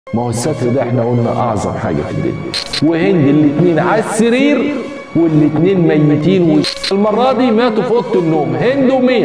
ما هو الستر ده احنا قلنا اعظم حاجه في الدنيا. وهند الاتنين على السرير والاتنين ميتين، المره دي ماتوا في اوضه النوم، هند ومين.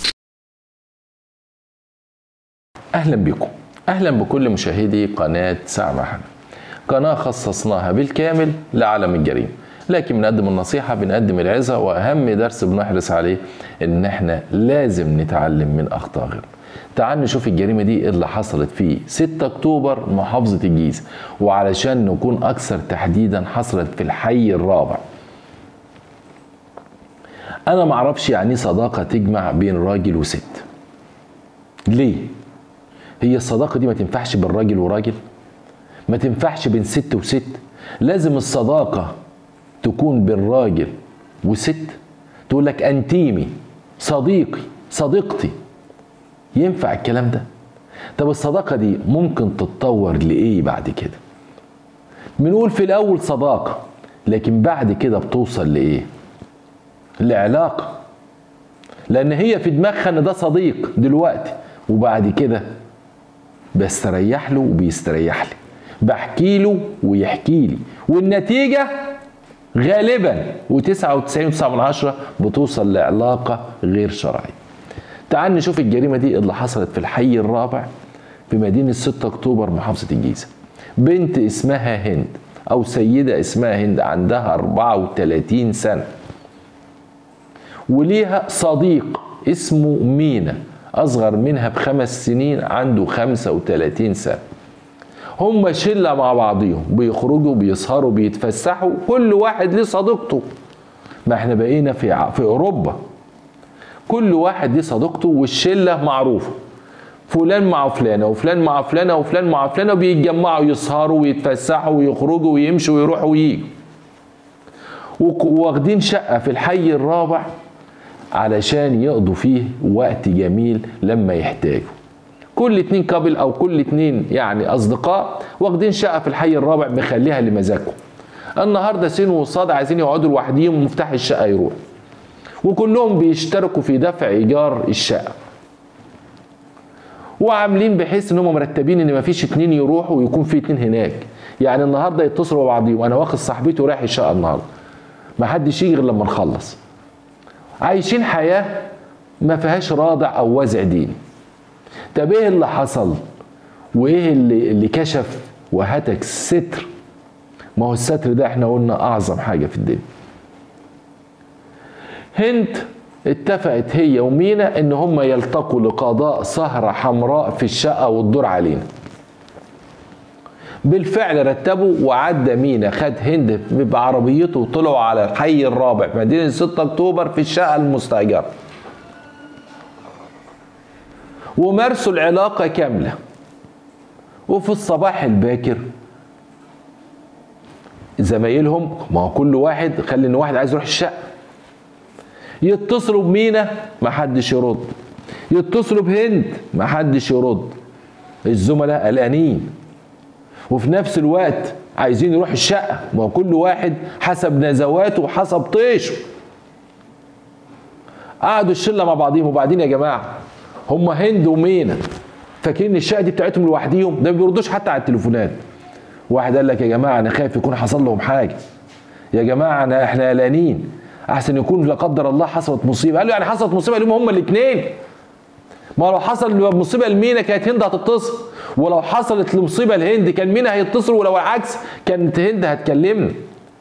اهلا بكم، اهلا بكل مشاهدي قناه ساعة محنة، قناه خصصناها بالكامل لعالم الجريمه، لكن بنقدم النصيحه، بنقدم العظه، واهم درس بنحرص عليه ان احنا لازم نتعلم من اخطاء غيرنا. تعال نشوف الجريمه دي اللي حصلت في 6 اكتوبر محافظه الجيزه، وعلشان نكون اكثر تحديدا حصلت في الحي الرابع. انا معرفش يعني صداقه تجمع بين راجل وست. ليه؟ هي الصداقه دي ما تنفعش بين راجل وراجل؟ ما تنفعش بين ست وست؟ لازم الصداقه تكون بين راجل وست؟ تقول لك انتيمي، صديقي، صديقتي، ينفع الكلام ده؟ طب الصداقه دي ممكن تتطور لايه بعد كده؟ بنقول في الاول صداقه، لكن بعد كده بتوصل لايه؟ لعلاقه، لان هي في دماغها ان ده صديق دلوقتي، وبعد كده بستريح له وبيستريح لي، بحكي له ويحكي لي، والنتيجه غالبا و99.9 بتوصل لعلاقه غير شرعيه. تعال نشوف الجريمه دي اللي حصلت في الحي الرابع في مدينه 6 اكتوبر محافظه الجيزه. بنت اسمها هند، او سيده اسمها هند، عندها 34 سنه، وليها صديق اسمه مينا اصغر منها ب5 سنين، عنده 35 سنه. هم شله مع بعضيهم، بيخرجوا بيسهروا بيتفسحوا، كل واحد ليه صديقته. ما احنا بقينا في اوروبا، كل واحد ليه صديقته، والشله معروفه، فلان مع فلانه وفلان مع فلانه وفلان مع فلانه، وبيتجمعوا يسهروا ويتفسحوا ويخرجوا ويمشوا ويروحوا وييجوا. واخدين شقه في الحي الرابع علشان يقضوا فيه وقت جميل لما يحتاجوا. كل اتنين كابل او كل اتنين يعني اصدقاء واخدين شقه في الحي الرابع، مخليها لمزاجهم. النهارده سين وصاد عايزين يقعدوا لوحديهم ومفتاح الشقه يروح، وكلهم بيشتركوا في دفع ايجار الشقه، وعاملين بحيث ان هم مرتبين ان مفيش اتنين يروحوا ويكون في اتنين هناك. يعني النهارده يتصلوا ببعضيهم، انا واخد صاحبتي ورايح الشقه النهارده، ما حدش يجي غير لما نخلص. عايشين حياه ما فيهاش رادع او وازع ديني. طب ايه اللي حصل؟ وايه اللي كشف وهتك الستر؟ ما هو الستر ده احنا قلنا اعظم حاجه في الدنيا. هند اتفقت هي ومينا ان هم يلتقوا لقضاء سهرة حمراء في الشقة والدور علينا. بالفعل رتبوا، وعدى مينا خد هند بعربيته وطلعوا على الحي الرابع في مدينة 6 اكتوبر في الشقة المستأجرة، ومارسوا العلاقة كاملة. وفي الصباح الباكر زمايلهم، ما هو كل واحد خلي ان واحد عايز يروح الشقة، يتصلوا بمينا محدش يرد، يتصلوا بهند محدش يرد. الزملاء قلقانين، وفي نفس الوقت عايزين يروح الشقة، ما هو كل واحد حسب نزواته وحسب طيشه. قعدوا الشلة مع بعضهم. وبعدين يا جماعة، هم هند ومينا فاكرين الشقة دي بتاعتهم لوحديهم؟ ده ما بيردوش حتى على التليفونات. واحد قال لك يا جماعة انا خايف يكون حصل لهم حاجة، يا جماعة احنا قلقانين، احسن يكون لا قدر الله حصلت مصيبه. قال له يعني حصلت مصيبه لهم هم الاثنين؟ ما لو حصل مصيبه لمينا كانت هند هتتصل، ولو حصلت مصيبه لهند كان مينا هيتصل، ولو العكس كانت هند هتكلمنا.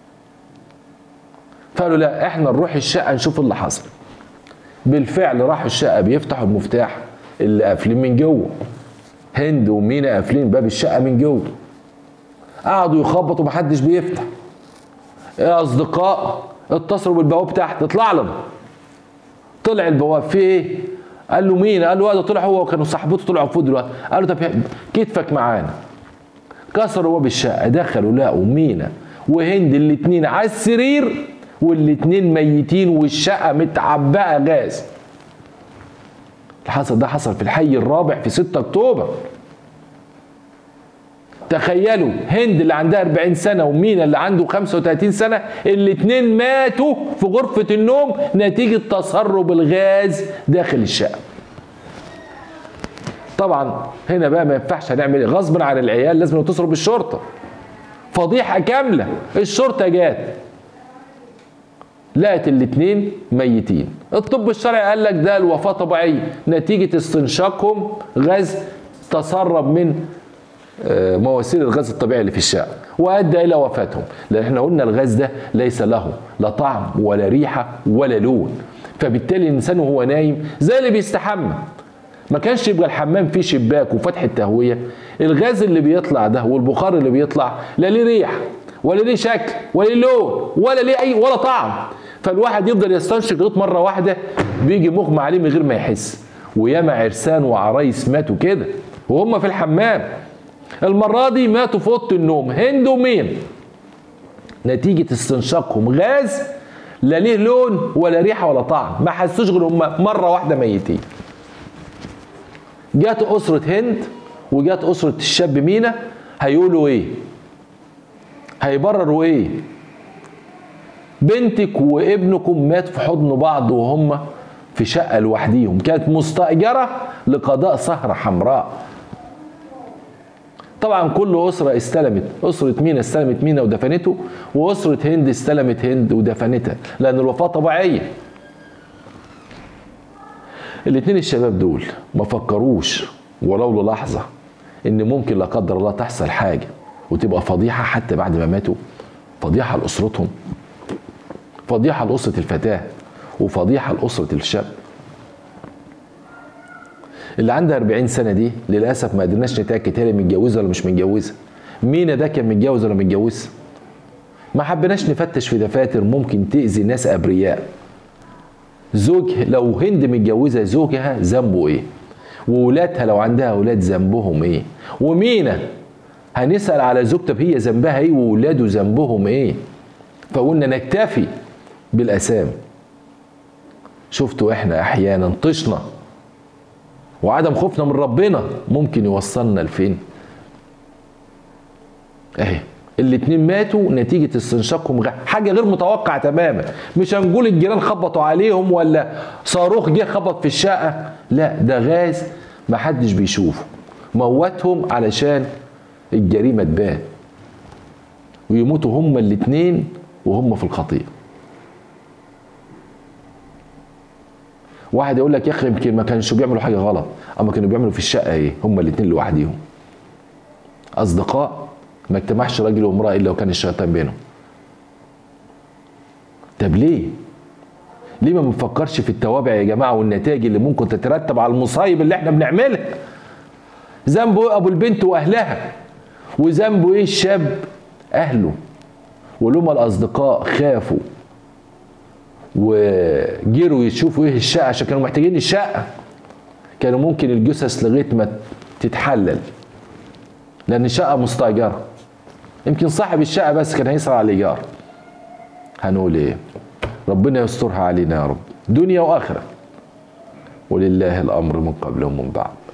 فقالوا لا، احنا نروح الشقه نشوف اللي حصل. بالفعل راحوا الشقه، بيفتحوا المفتاح اللي قافلين من جوه، هند ومينا قافلين باب الشقه من جوه. قعدوا يخبطوا محدش بيفتح. يا اصدقاء اتصلوا بالبواب تحت، اطلع لنا. طلع البواب، في ايه؟ قال له مين؟ قال له ده طلع هو وكانوا صاحبته طلعوا فوق دلوقتي. قال له طب كتفك معانا. كسروا باب الشقه، دخلوا لقوا مينا وهند الاتنين على السرير، والاتنين ميتين، والشقه متعبئه غاز. الحصل ده حصل في الحي الرابع في 6 اكتوبر. تخيلوا، هند اللي عندها 40 سنة ومينا اللي عنده 35 سنة، الاتنين ماتوا في غرفة النوم نتيجة تسرب الغاز داخل الشقة. طبعا هنا بقى ما ينفعش، هنعمل ايه؟ غصب عن العيال لازم يتصلوا بالشرطه. فضيحه كامله. الشرطه جات لقت الاتنين ميتين. الطب الشرعي قال لك ده الوفاه طبيعيه نتيجه استنشاقهم غاز تسرب من مواسير الغاز الطبيعي اللي في الشقه وادى الى وفاتهم. لان احنا قلنا الغاز ده ليس له لا طعم ولا ريحه ولا لون، فبالتالي الانسان وهو نايم زي اللي بيستحمى، ما كانش يبقى الحمام فيه شباك وفتحه تهويه، الغاز اللي بيطلع ده والبخار اللي بيطلع لا ليه ريحه ولا ليه شكل ولا ليه لون ولا ليه اي ولا طعم، فالواحد يفضل يستنشق غيط مره واحده بيجي مغمى عليه من غير ما يحس. وياما عرسان وعرايس ماتوا كده وهم في الحمام. المره دي ماتوا في اوضه النوم، هند ومين، نتيجه استنشاقهم غاز لا ليه لون ولا ريحه ولا طعم، ما حسوش غير هم مره واحده ميتين. جات اسره هند وجات اسره الشاب مينا، هيقولوا ايه؟ هيبرروا ايه؟ بنتك وابنكم مات في حضن بعض وهم في شقه لوحديهم، كانت مستاجره لقضاء سهره حمراء. طبعا كل اسره استلمت، اسره مينا استلمت مينا ودفنته، واسره هند استلمت هند ودفنتها، لان الوفاه طبيعيه. الاتنين الشباب دول ما فكروش ولو للحظه ان ممكن لا قدر الله تحصل حاجه وتبقى فضيحه حتى بعد ما ماتوا، فضيحه لاسرتهم، فضيحه لاسره الفتاه، وفضيحه لاسره الشاب. اللي عندها 40 سنه دي للاسف ما قدرناش نتاكد هي متجوزه ولا مش متجوزه. مينا ده كان متجوز ولا متجوز؟ ما حبيناش نفتش في دفاتر ممكن تاذي ناس ابرياء. زوج، لو هند متجوزه زوجها ذنبه ايه؟ وولادها لو عندها اولاد ذنبهم ايه؟ ومينا هنسال على زوجته هي ذنبها ايه وولاده ذنبهم ايه؟ فقلنا نكتفي بالاسامي. شفتوا احنا احيانا طشنا وعدم خوفنا من ربنا ممكن يوصلنا لفين؟ اهي الاتنين ماتوا نتيجة استنشاقهم حاجة غير متوقعة تماما. مش هنقول الجيران خبطوا عليهم ولا صاروخ جه خبط في الشقة، لا ده غاز محدش بيشوفه موتهم علشان الجريمة تبان ويموتوا هما الاتنين وهم في الخطيئة. واحد يقول لك يا اخي يمكن ما كانش بيعملوا حاجه غلط، اما كانوا بيعملوا في الشقه ايه؟ هما الاثنين لوحديهم. اصدقاء ما اجتمعش راجل وامراه الا وكان الشيطان بينهم. طب ليه؟ ليه ما بنفكرش في التوابع يا جماعه والنتائج اللي ممكن تترتب على المصايب اللي احنا بنعملها؟ ذنبه ايه ابو البنت واهلها؟ وذنبه ايه الشاب اهله؟ ولما الاصدقاء خافوا وجيروا يشوفوا ايه الشقه عشان كانوا محتاجين الشقه، كانوا ممكن الجثث لغايه ما تتحلل لان الشقه مستاجره. يمكن صاحب الشقه بس كان هيسرع على الايجار. هنقول ايه؟ ربنا يسترها علينا يا رب دنيا واخره، ولله الامر من قبل ومن بعد.